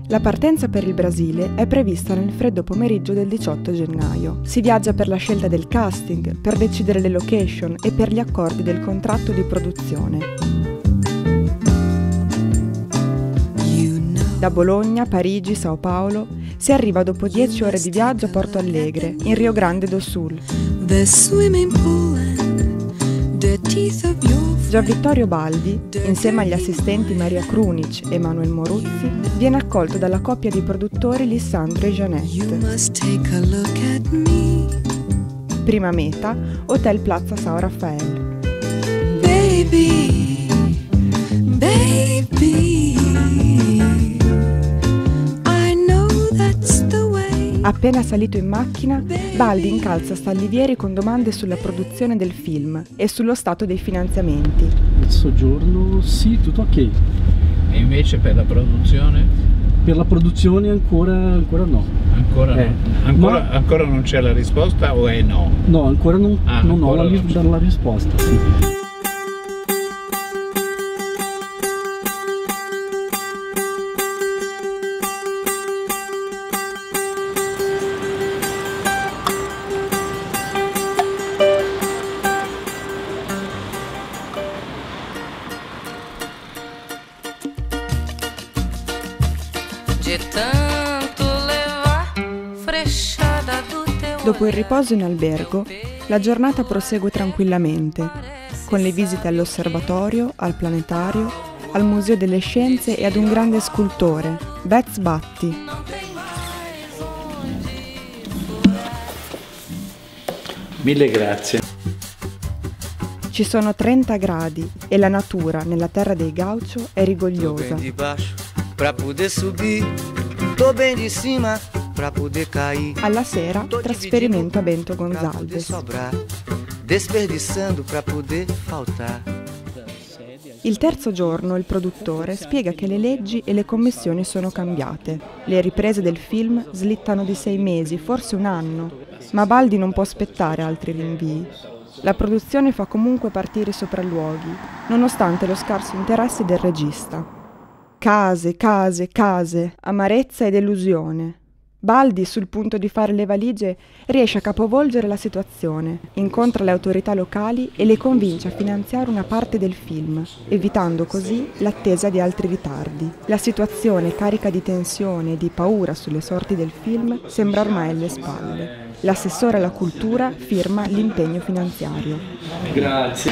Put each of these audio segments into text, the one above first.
La partenza per il Brasile è prevista nel freddo pomeriggio del 18 gennaio. Si viaggia per la scelta del casting, per decidere le location e per gli accordi del contratto di produzione. Da Bologna, Parigi, Sao Paulo si arriva dopo 10 ore di viaggio a Porto Alegre, in Rio Grande do Sul. Gianvittorio Baldi, insieme agli assistenti Maria Krunic e Manuel Moruzzi, viene accolto dalla coppia di produttori Lissandro e Jeanette. Prima meta, Hotel Plaza São Rafael. Baby, baby, I know that's the way. Appena salito in macchina, Baldi incalza Staglivieri con domande sulla produzione del film e sullo stato dei finanziamenti. Il soggiorno sì, tutto ok. E invece per la produzione? Per la produzione ancora no. Ancora non c'è la risposta o è no? No, ancora non ho la risposta. Sì. Dopo il riposo in albergo, la giornata prosegue tranquillamente, con le visite all'osservatorio, al planetario, al Museo delle Scienze e ad un grande scultore, Betz Batti. Mille grazie. Ci sono 30 gradi e la natura nella terra dei Gaucho è rigogliosa. Alla sera, trasferimento a Bento Gonzalez. Il terzo giorno il produttore spiega che le leggi e le commissioni sono cambiate. Le riprese del film slittano di 6 mesi, forse un anno, ma Baldi non può aspettare altri rinvii. La produzione fa comunque partire i sopralluoghi, nonostante lo scarso interesse del regista. Case, case, case, amarezza e delusione. Baldi, sul punto di fare le valigie, riesce a capovolgere la situazione, incontra le autorità locali e le convince a finanziare una parte del film, evitando così l'attesa di altri ritardi. La situazione, carica di tensione e di paura sulle sorti del film, sembra ormai alle spalle. L'assessore alla cultura firma l'impegno finanziario. Grazie.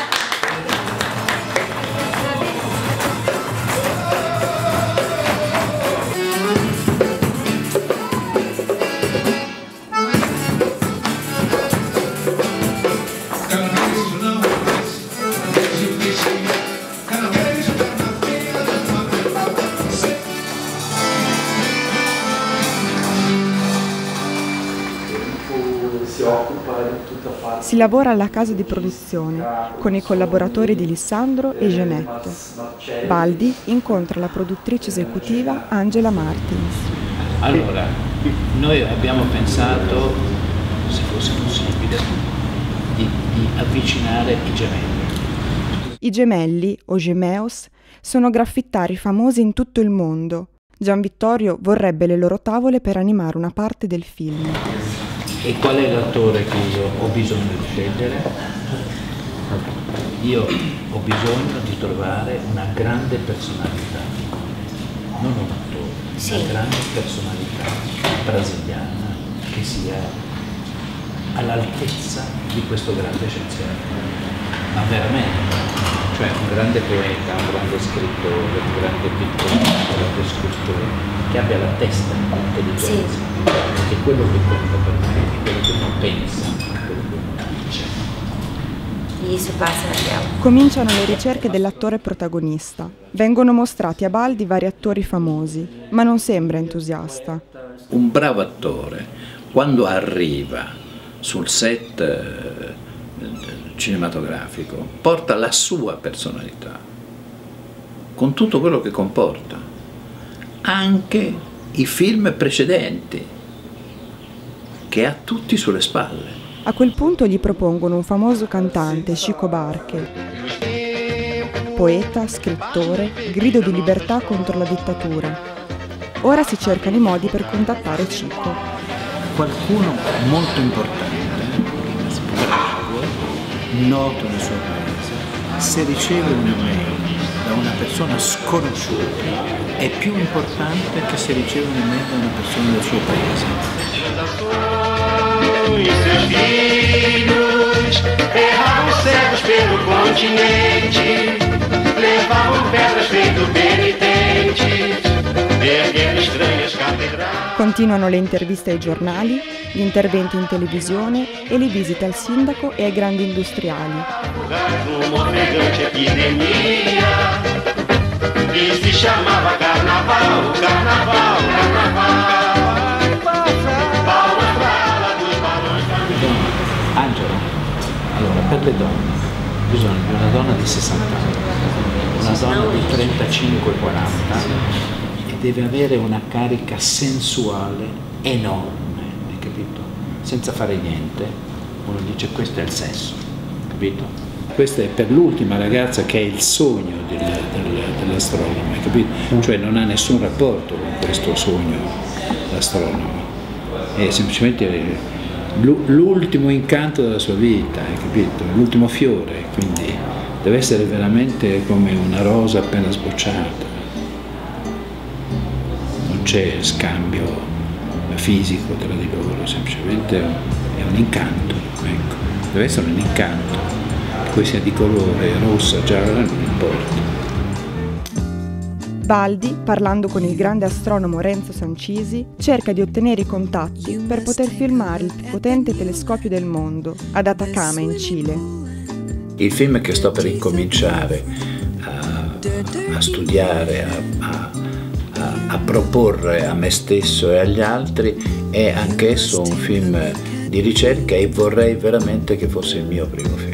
Si lavora alla casa di produzione, con i collaboratori di Lissandro e Jeanette. Baldi incontra la produttrice esecutiva Angela Martins. Allora, noi abbiamo pensato, se fosse possibile, di avvicinare i gemelli. I gemelli, o gemeos, sono graffittari famosi in tutto il mondo. Gianvittorio vorrebbe le loro tavole per animare una parte del film. E qual è l'attore che io ho bisogno di scegliere? Io ho bisogno di trovare una grande personalità, non un attore, una grande personalità brasiliana che sia all'altezza di questo grande scienziato, ma veramente, cioè un grande poeta, un grande scrittore, un grande pittore, un grande scultore, che abbia la testa, l'intelligenza, che quello che conta per me è quello che uno pensa, quello che uno dice. Cominciano le ricerche dell'attore protagonista. Vengono mostrati a Baldi vari attori famosi, ma non sembra entusiasta. Un bravo attore, quando arriva sul set cinematografico, porta la sua personalità, con tutto quello che comporta. Anche i film precedenti, che ha tutti sulle spalle. A quel punto gli propongono un famoso cantante, Chico Buarque, poeta, scrittore, grido di libertà contro la dittatura. Ora si cercano i modi per contattare Chico. Qualcuno molto importante, noto nel suo paese, se riceve un'email da una persona sconosciuta è più importante che se riceve un'email da una persona del suo paese. E seus filhos erravam cegos pelo continente, levavam pedras feito penitentes, erguendo estranhas catedrais. Continuano le interviste ai giornali, gli interventi in televisione e le visite al sindaco e ai grandi industriali. Numa ofegante epidemia, e si chiamava Carnaval, Carnaval, Carnaval. Angelo, allora per le donne bisogna di una donna di 60 anni, una donna di 35-40 e deve avere una carica sensuale enorme, hai capito? Senza fare niente, uno dice questo è il sesso, capito? Questo è per l'ultima ragazza che è il sogno dell'astronomo, hai capito? Cioè non ha nessun rapporto con questo sogno l'astronomo, è semplicemente l'ultimo incanto della sua vita, hai capito? L'ultimo fiore, quindi deve essere veramente come una rosa appena sbocciata. Non c'è scambio fisico tra di loro, semplicemente è un incanto, ecco. Deve essere un incanto, che poi sia di colore rossa, gialla, non importa. Baldi, parlando con il grande astronomo Renzo Sancisi, cerca di ottenere i contatti per poter filmare il più potente telescopio del mondo, ad Atacama, in Cile. Il film che sto per incominciare a studiare, a proporre a me stesso e agli altri è anch'esso un film di ricerca e vorrei veramente che fosse il mio primo film.